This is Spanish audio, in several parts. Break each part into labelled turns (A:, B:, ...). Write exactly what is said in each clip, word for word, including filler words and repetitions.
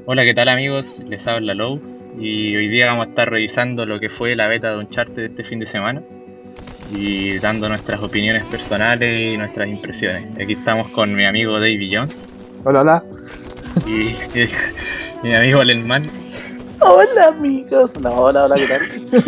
A: Hola, ¿qué tal amigos? Les habla Laux y hoy día vamos a estar revisando lo que fue la beta de Uncharted este fin de semana y dando nuestras opiniones personales y nuestras impresiones. Aquí estamos con mi amigo Davy Jones
B: Hola, hola.
A: y, y mi amigo Lenman.
C: Hola amigos. No, hola, hola, ¿qué tal?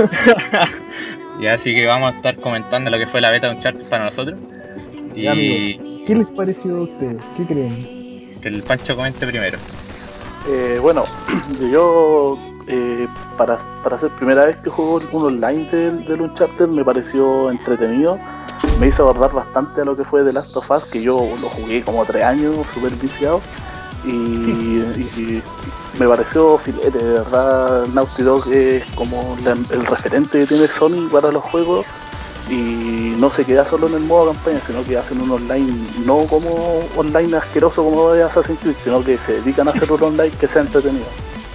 A: Y así que vamos a estar comentando lo que fue la beta de Uncharted para nosotros.
B: Y amigos,
A: Y
B: ¿qué les pareció a ustedes? ¿Qué creen?
A: que el Pancho comente primero.
C: Eh, bueno, yo eh, para, para ser primera vez que juego un online del, del Uncharted me pareció entretenido. Me hizo acordar bastante a lo que fue The Last of Us, que yo lo jugué como tres años, súper viciado. Y, y me pareció filete, de verdad. Naughty Dog es como la, el referente que tiene Sony para los juegos. Y no se queda solo en el modo campaña, sino que hacen un online no como online asqueroso como de Assassin's Creed, sino que se dedican a hacer un online que sea entretenido.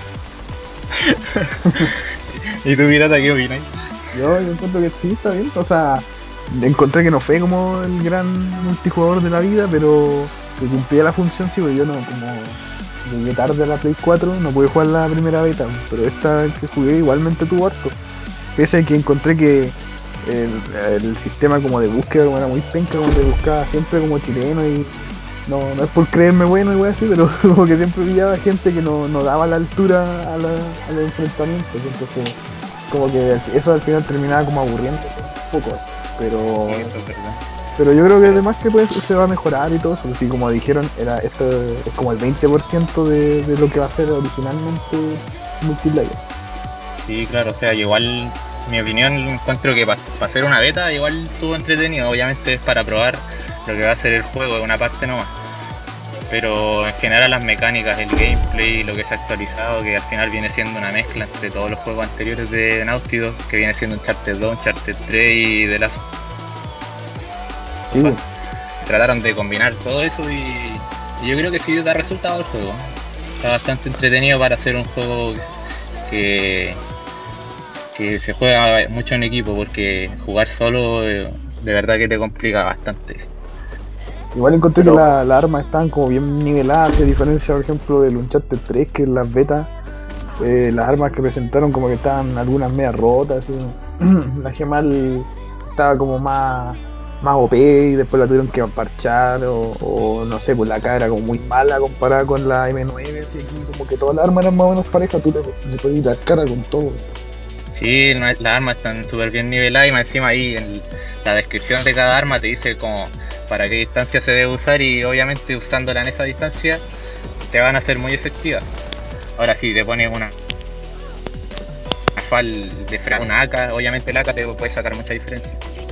A: ¿Y tú, Pirata, qué opinas?
B: Yo, yo encuentro que sí, está bien. O sea, encontré que no fue como el gran multijugador de la vida, pero que cumplía la función, sí, porque yo no, como llegué tarde a la Play cuatro, no pude jugar la primera beta, pero esta que jugué igualmente tuvo harto. Pese a que encontré que el, el sistema como de búsqueda como era muy penca, como te buscaba siempre como chileno y no, no es por creerme bueno y wey así, pero como que siempre pillaba gente que no, no daba la altura a, la, a los enfrentamientos, entonces como que eso al final terminaba como aburriendo un poco, pero
A: Sí, eso es verdad.
B: pero yo creo que además que pues, se va a mejorar y todo eso, así como dijeron, era esto es como el veinte por ciento de, de lo que va a ser originalmente multiplayer.
A: Sí, claro, o sea, igual, mi opinión, encuentro que para pa hacer una beta igual estuvo entretenido. Obviamente es para probar lo que va a ser el juego, una parte nomás. Pero en general las mecánicas, el gameplay, lo que se ha actualizado, que al final viene siendo una mezcla entre todos los juegos anteriores de Naughty Dog, que viene siendo Uncharted dos, Uncharted tres y The Last of
B: Sí,
A: Us. Trataron de combinar todo eso y, y yo creo que sí da resultado el juego. Está bastante entretenido para hacer un juego que... que se juega mucho en equipo, porque jugar solo eh, de verdad que te complica bastante.
B: igual encontré
C: Pero-
B: que las la armas estaban como bien niveladas, a diferencia por ejemplo del Uncharted tres, que en las betas eh, las armas que presentaron como que estaban algunas medias rotas, así. La Gemal estaba como más, más O P y después la tuvieron que parchar, o, o no sé, pues la K era como muy mala comparada con la M nueve, así que como que todas las armas eran más o menos parejas, tú le, le podías dar cara con todo.
A: Sí, no- las armas están súper bien niveladas y más encima ahí en la descripción de cada arma te dice como para qué distancia se debe usar y obviamente usándola en esa distancia te van a ser muy efectivas. Ahora si te pones una una fal de frag, una A K, obviamente el A K te puede sacar mucha diferencia.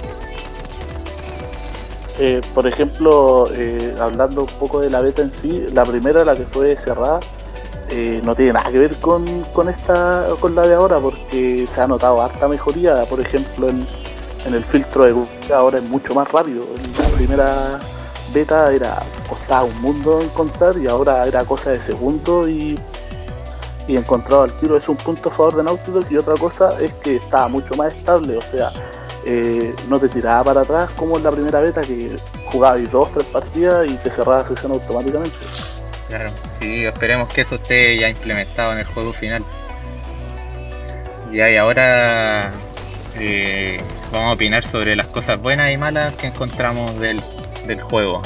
C: Eh, por ejemplo, eh, hablando un poco de la beta en sí, la primera, la que fue cerrada, eh, no tiene nada que ver con, con esta con la de ahora, porque se ha notado harta mejoría. Por ejemplo, en, en el filtro de Google ahora es mucho más rápido. En la primera beta era costaba un mundo encontrar y ahora era cosa de segundos y, y encontrado al tiro. Es un punto a favor de Naughty Dog. Y otra cosa es que estaba mucho más estable, o sea, eh, no te tiraba para atrás como en la primera beta, que jugabas dos, tres partidas y te cerraba la sesión automáticamente.
A: Claro, sí, esperemos que eso esté ya implementado en el juego final. Ya, y ahora eh, vamos a opinar sobre las cosas buenas y malas que encontramos del, del juego.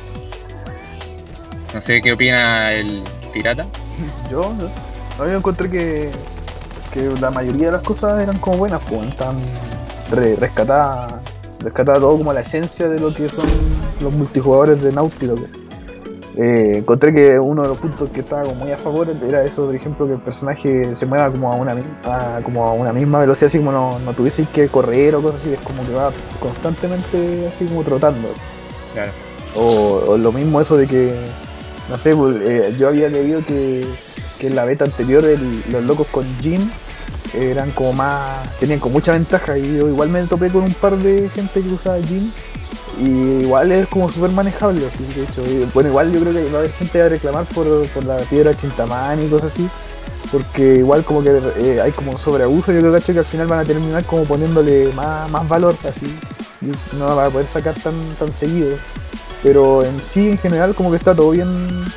A: No sé qué opina el pirata.
B: Yo, ¿no? Yo encontré que, que la mayoría de las cosas eran como buenas, pues están re, rescatadas, rescatada todo como la esencia de lo que son los multijugadores de Naughty Dog. Eh, encontré que uno de los puntos que estaba como muy a favor era eso, por ejemplo, que el personaje se mueva como a una misma, como a una misma velocidad, así como no, no tuviese que correr o cosas así, es como que va constantemente así como trotando.
A: Claro.
B: O, o lo mismo eso de que, no sé, pues, eh, yo había leído que, que en la beta anterior el- los locos con Jin eran como más, tenían como mucha ventaja, y yo igual me topé con un par de gente que usaba Jin y igual es como súper manejable, así de hecho. Y, bueno, igual yo creo que va a haber gente que va a reclamar por, por la piedra Chintamani y cosas así, porque igual como que eh, hay como sobreabuso. Yo creo cacho, que al final van a terminar como poniéndole más, más valor, así, y no la va a poder sacar tan, tan seguido. Pero en sí, en general, como que está todo bien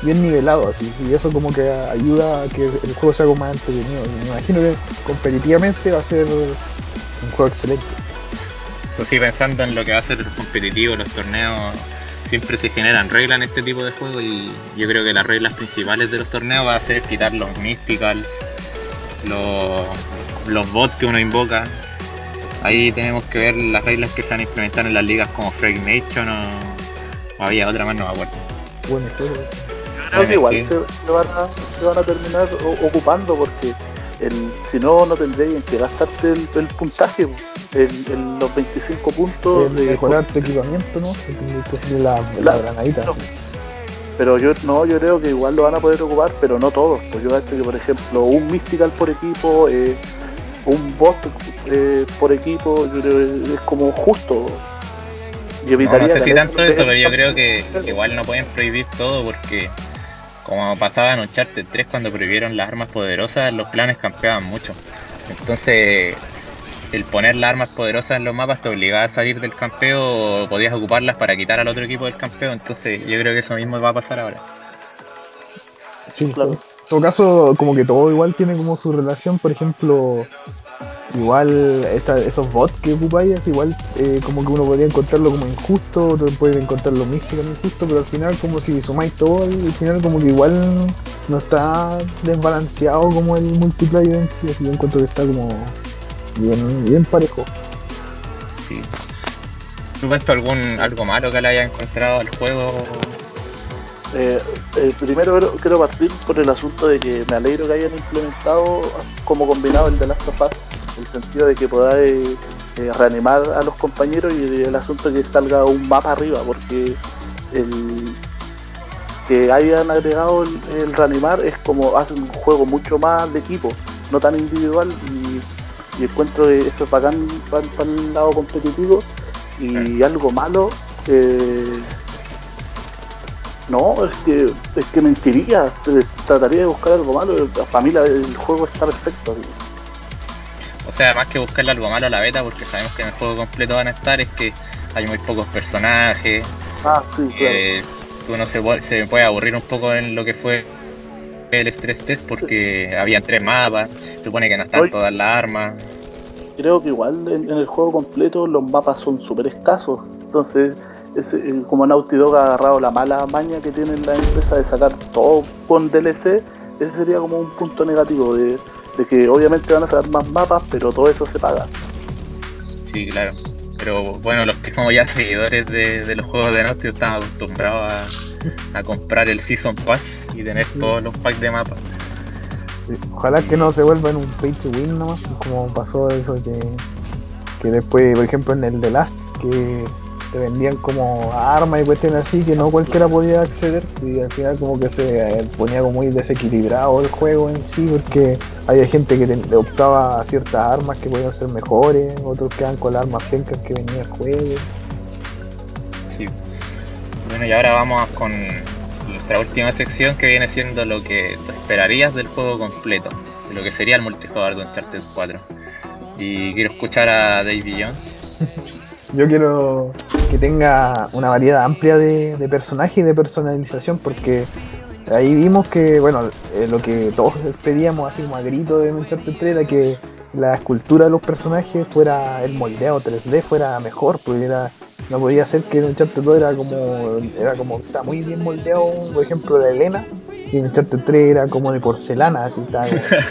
B: bien nivelado así, y eso como que ayuda a que el juego sea como más entretenido. Y me imagino que competitivamente va a ser un juego excelente.
A: Eso sí, pensando en lo que va a ser el competitivo, los torneos, siempre se generan reglas en este tipo de juegos y yo creo que las reglas principales de los torneos va a ser quitar los mysticals, los, los bots que uno invoca. Ahí tenemos que ver las reglas que se van a implementar en las ligas como Frag Nation o, o había otra más, no me acuerdo.
B: Bueno, juego.
C: Creo que igual se, se, van a, se van a terminar o, ocupando porque el, si no, no tendrían que gastarte el, el puntaje, el, el, los veinticinco puntos.
B: De mejorar tu equipamiento, ¿no? La, la, la granadita.
C: No. Pero yo no, yo creo que igual lo van a poder ocupar, pero no todos. Pues yo creo que, por ejemplo, un Mystical por equipo, eh, un bot eh, por equipo, yo creo que es como justo.
A: Yo evitaría no, no sé si tanto eso, pero yo creo que, que igual no pueden prohibir todo porque como pasaba en Uncharted tres cuando prohibieron las armas poderosas, los planes campeaban mucho. Entonces, el poner las armas poderosas en los mapas te obligaba a salir del campeo o podías ocuparlas para quitar al otro equipo del campeo. Entonces, yo creo que eso mismo va a pasar ahora.
B: Sí, claro. En todo caso, como que todo igual tiene como su relación. Por ejemplo, igual esta, esos bots que ocupáis, igual eh, como que uno podría encontrarlo como injusto, otro puede encontrarlo místico como injusto, pero al final como si sumáis todo, al final como que igual no está desbalanceado como el multiplayer en sí, así yo encuentro que está como bien, bien parejo.
A: Sí. ¿Tú cuentas algún algo malo que le hayas encontrado al juego?
C: Eh, eh, primero quiero partir por el asunto de que me alegro que hayan implementado como combinado el de Last of Us, en el sentido de que podáis eh, reanimar a los compañeros y el asunto de que salga un mapa arriba, porque el que hayan agregado el, el reanimar es como hace un juego mucho más de equipo, no tan individual, y, y encuentro que eso es bacán para, para el lado competitivo. Y algo malo, eh, no, es que es que mentiría, trataría de buscar algo malo, para mí la, el juego está perfecto. Así.
A: O sea, más que buscarle algo malo a la beta, porque sabemos que en el juego completo van a estar, es que hay muy pocos personajes.
C: Ah, sí,
A: eh,
C: claro.
A: Uno se, se puede aburrir un poco en lo que fue el stress test, porque sí. Habían tres mapas, supone que no están Hoy, todas las armas.
C: Creo que igual en, en el juego completo los mapas son súper escasos, entonces es, eh, como Naughty Dog ha agarrado la mala maña que tiene la empresa de sacar todo con D L C, ese sería como un punto negativo de, de que obviamente van a sacar más mapas, pero todo eso se paga.
A: Sí, claro, pero bueno, los que somos ya seguidores de, de los juegos de Naughty estamos acostumbrados a, a comprar el Season Pass y tener todos los packs de mapas.
B: Ojalá que no se vuelva en un pay to win nomás, como pasó eso que, que después, por ejemplo en el The Last, que te vendían como armas y cuestiones así que no cualquiera podía acceder, y al final como que se ponía como muy desequilibrado el juego en sí, porque había gente que te, optaba a ciertas armas que podían ser mejores, otros quedan con las armas pencas que venía el juego.
A: Sí. Bueno, y ahora vamos con nuestra última sección, que viene siendo lo que tú esperarías del juego completo, de lo que sería el multijugador de Uncharted cuatro. Y quiero escuchar a Davy Jones.
B: Yo quiero que tenga una variedad amplia de, de personajes y de personalización, porque ahí vimos que, bueno, eh, lo que todos pedíamos así como a grito de Uncharted tres era que la escultura de los personajes fuera, el moldeado tres D fuera mejor, porque era, no podía ser que Uncharted dos era como, era como, está muy bien moldeado, por ejemplo la Elena, y Uncharted tres era como de porcelana, así está.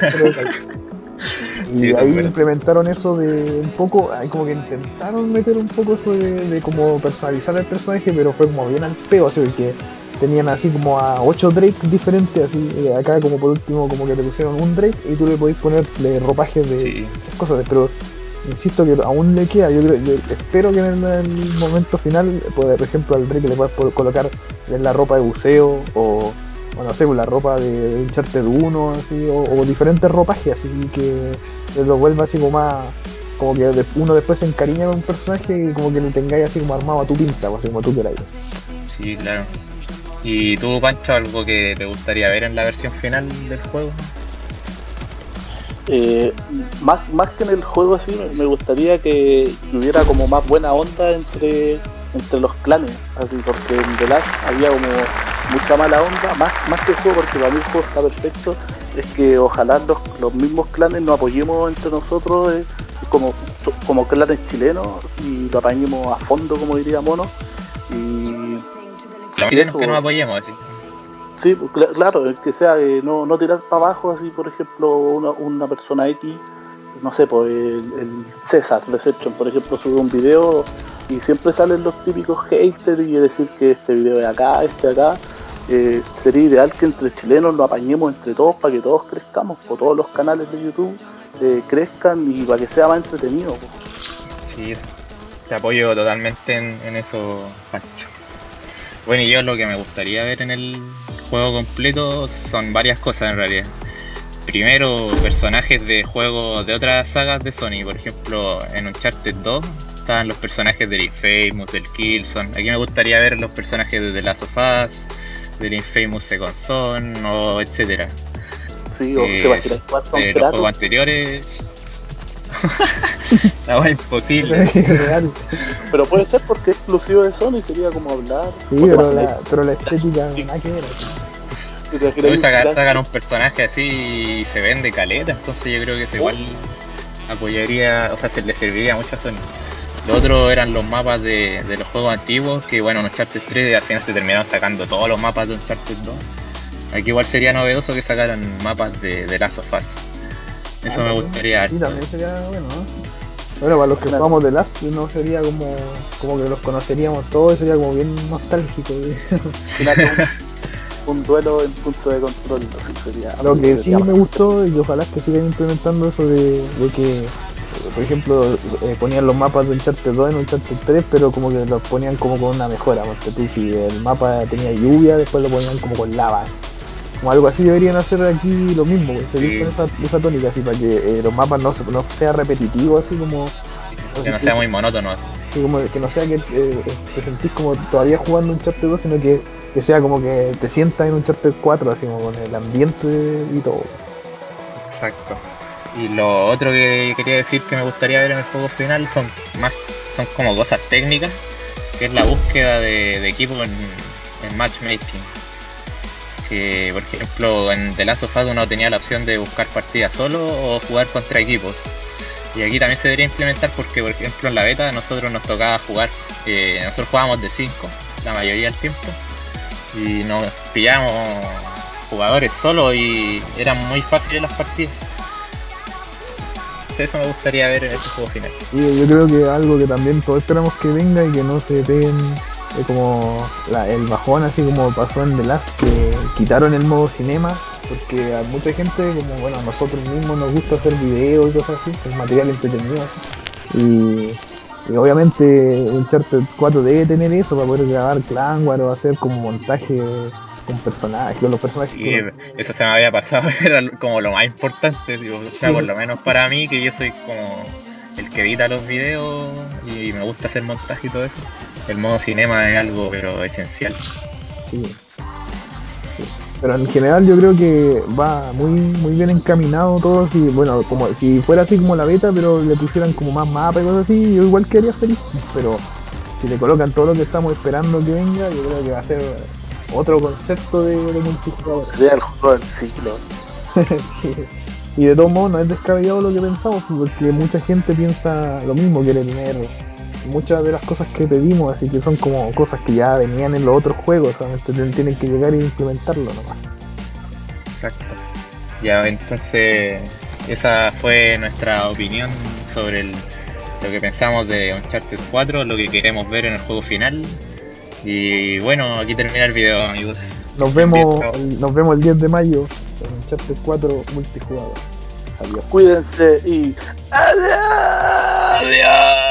B: Y sí, ahí bueno. Implementaron eso de un poco, ahí como que intentaron meter un poco eso de, de como personalizar el personaje, pero fue como bien al peo, así porque tenían así como a ocho Drake diferentes, así acá como por último como que te pusieron un Drake y tú le podés ponerle ropajes de sí. cosas, pero insisto que aún le queda, yo, creo, yo espero que en el, en el momento final, por ejemplo al Drake le puedas colocar en la ropa de buceo o o no sé, la ropa de Uncharted uno, así, o, o diferentes ropajes, así que lo vuelva así como más, como que uno después se encariña con un personaje y como que lo tengáis así como armado a tu pinta, así como tú queráis.
A: Sí, claro. ¿Y tú, Pancho, algo que te gustaría ver en la versión final del juego?
C: Eh, más, más que en el juego así, me gustaría que hubiera como más buena onda entre, entre los clanes, así, porque en The Last había como mucha mala onda, más, más que el juego, porque para mí el juego está perfecto, es que ojalá los, los mismos clanes nos apoyemos entre nosotros eh, como, como clanes chilenos y lo apañemos a fondo, como diría Mono. Y
A: Lo que no nos apoyemos así.
C: Sí, cl- claro, es que sea eh, no, no tirar para abajo así, por ejemplo, una, una persona X, no sé, pues el, el César Reception, por ejemplo, sube un video y siempre salen los típicos haters y decir que este video es acá, este acá. Eh, sería ideal que entre chilenos lo apañemos entre todos para que todos crezcamos, o todos los canales de YouTube eh, crezcan y para que sea más entretenido. Pues.
A: Sí, te apoyo totalmente en, en eso, Pancho. Bueno, y yo lo que me gustaría ver en el juego completo son varias cosas en realidad. Primero, personajes de juegos de otras sagas de Sony. Por ejemplo, en Uncharted dos estaban los personajes del Infamous, del Killzone. Aquí me gustaría ver los personajes de The Last of Us, del Infamous Second Son, o etcétera.
C: Sí, o
A: eh,
C: te vas a tirar cuatro
A: de los juegos anteriores. La wea imposible.
B: Real.
C: Pero puede ser porque es exclusivo de Sony, sería como hablar.
B: Sí, pero la, pero la estética nada que ver.
A: Luego sacan, sacan un personaje así y se vende caleta, entonces yo creo que eso igual apoyaría, o sea, se le serviría mucho a Sony. Lo otro eran los mapas de, de los juegos antiguos, que bueno, en Uncharted tres al final se terminaron sacando todos los mapas de Uncharted dos. Aquí igual sería novedoso que sacaran mapas de, de Last of Us. Eso ah, me gustaría.
B: Sí, también sería bueno, ¿no? Bueno, para los que claro. jugamos de Last, no sería como, como que los conoceríamos todos, sería como bien nostálgico.
C: Un duelo en punto de control, así sería.
B: Lo que sí me gustó y ojalá que sigan implementando eso de, de que, por ejemplo, eh, ponían los mapas de Uncharted dos en Uncharted tres, pero como que los ponían como con una mejora, porque tú si el mapa tenía lluvia, después lo ponían como con lava. Como algo así deberían hacer aquí lo mismo, pues, seguir sí. con esa, esa tónica, así para que eh, los mapas no, no sea repetitivo, así como...
A: Sí, que no sea muy monótono.
B: Sí, como que no sea que eh, te sentís como todavía jugando Uncharted dos, sino que, que sea como que te sientas en Uncharted cuatro, así como con el ambiente y todo.
A: Exacto. Y lo otro que quería decir que me gustaría ver en el juego final son más son como cosas técnicas, que es la búsqueda de, de equipo en, en matchmaking. Que por ejemplo en The Last of Us uno tenía la opción de buscar partidas solo o jugar contra equipos. Y aquí también se debería implementar porque por ejemplo en la beta nosotros nos tocaba jugar, eh, nosotros jugábamos de cinco la mayoría del tiempo. Y nos pillábamos jugadores solos y eran muy fáciles las partidas. Eso me gustaría ver en este juego final.
B: Y yo creo que algo que también todos esperamos que venga y que no se peguen eh, como la, el bajón, así como pasó en The Last, que quitaron el modo cinema, porque a mucha gente, como bueno, a nosotros mismos nos gusta hacer videos y cosas así, es material entretenido así. Y, y obviamente Uncharted cuatro debe tener eso para poder grabar Clan War o hacer como montaje con personajes, con los personajes.
A: Sí, que... eso se me había pasado, era como lo más importante, digo, o sea, sí. Por lo menos para mí, que yo soy como el que edita los videos y me gusta hacer montaje y todo eso, el modo cinema es algo pero esencial.
B: Sí. Sí. Pero en general yo creo que va muy muy bien encaminado todo, así, bueno, como si fuera así como la beta, pero le pusieran como más mapas y cosas así, yo igual quedaría feliz, pero si le colocan todo lo que estamos esperando que venga, yo creo que va a ser otro concepto de, de multijugador.
C: Sería el juego del siglo.
B: Sí. Y de todos modos no es descabellado lo que pensamos, porque mucha gente piensa lo mismo, quiere tener muchas de las cosas que pedimos, así que son como cosas que ya venían en los otros juegos, solamente tienen que llegar e implementarlo nomás.
A: Exacto. Ya, entonces esa fue nuestra opinión sobre el, lo que pensamos de Uncharted cuatro, lo que queremos ver en el juego final. Y bueno, aquí termina el video, amigos.
B: Nos vemos, el, nos vemos el diez de mayo en Uncharted cuatro multijugador. Adiós.
C: Cuídense y adiós.
A: Adiós.